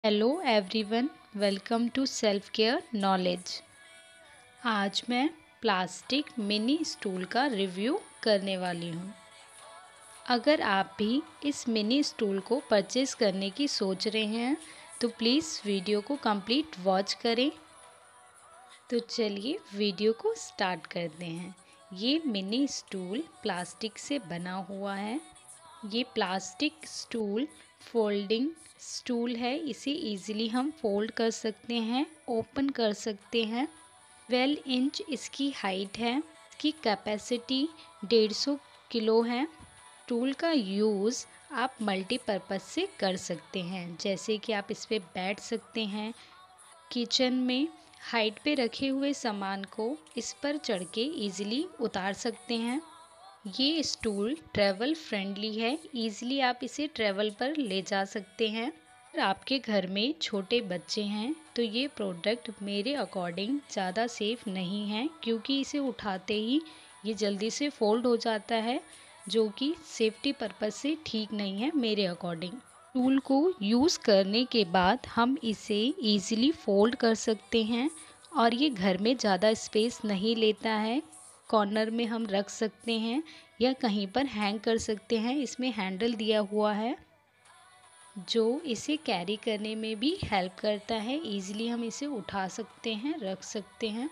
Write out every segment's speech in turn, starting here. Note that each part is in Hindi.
Hello everyone, welcome to self care knowledge. आज मैं प्लास्टिक मिनी स्टूल का रिव्यू करने वाली हूँ। अगर आप भी इस मिनी स्टूल को परचेज़ करने की सोच रहे हैं तो प्लीज़ वीडियो को कंप्लीट वॉच करें। तो चलिए वीडियो को स्टार्ट करते हैं। ये मिनी स्टूल प्लास्टिक से बना हुआ है। ये प्लास्टिक स्टूल फोल्डिंग स्टूल है। इसे इजीली हम फोल्ड कर सकते हैं, ओपन कर सकते हैं। 12 इंच इसकी हाइट है। इसकी कैपेसिटी 150 किलो है। टूल का यूज़ आप मल्टीपर्पज़ से कर सकते हैं, जैसे कि आप इस पे बैठ सकते हैं। किचन में हाइट पे रखे हुए सामान को इस पर चढ़ के ईज़िली उतार सकते हैं। ये स्टूल ट्रैवल फ्रेंडली है, ईज़िली आप इसे ट्रैवल पर ले जा सकते हैं। अगर आपके घर में छोटे बच्चे हैं तो ये प्रोडक्ट मेरे अकॉर्डिंग ज़्यादा सेफ़ नहीं है, क्योंकि इसे उठाते ही ये जल्दी से फोल्ड हो जाता है, जो कि सेफ्टी पर्पज़ से ठीक नहीं है मेरे अकॉर्डिंग। टूल को यूज़ करने के बाद हम इसे ईज़िली फोल्ड कर सकते हैं और ये घर में ज़्यादा स्पेस नहीं लेता है। कॉर्नर में हम रख सकते हैं या कहीं पर हैंग कर सकते हैं। इसमें हैंडल दिया हुआ है जो इसे कैरी करने में भी हेल्प करता है। ईज़िली हम इसे उठा सकते हैं, रख सकते हैं।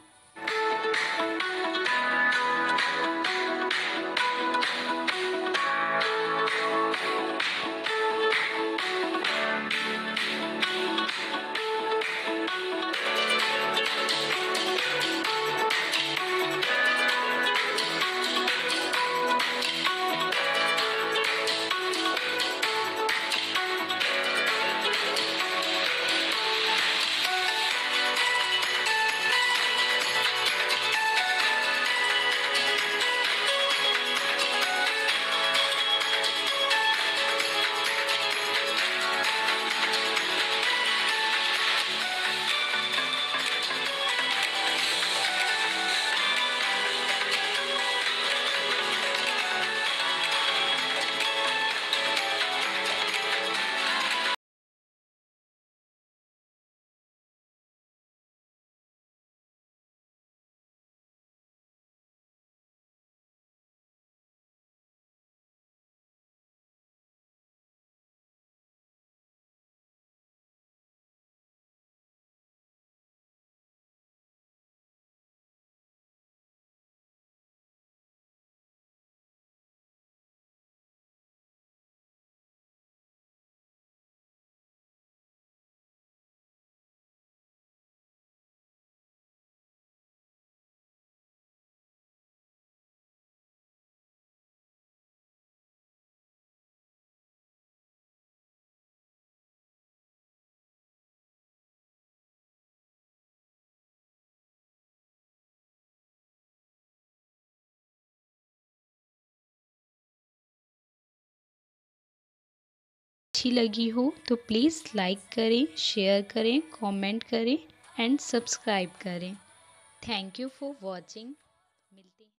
अच्छी लगी हो तो प्लीज़ लाइक करें, शेयर करें, कमेंट करें एंड सब्सक्राइब करें। Thank you for watching.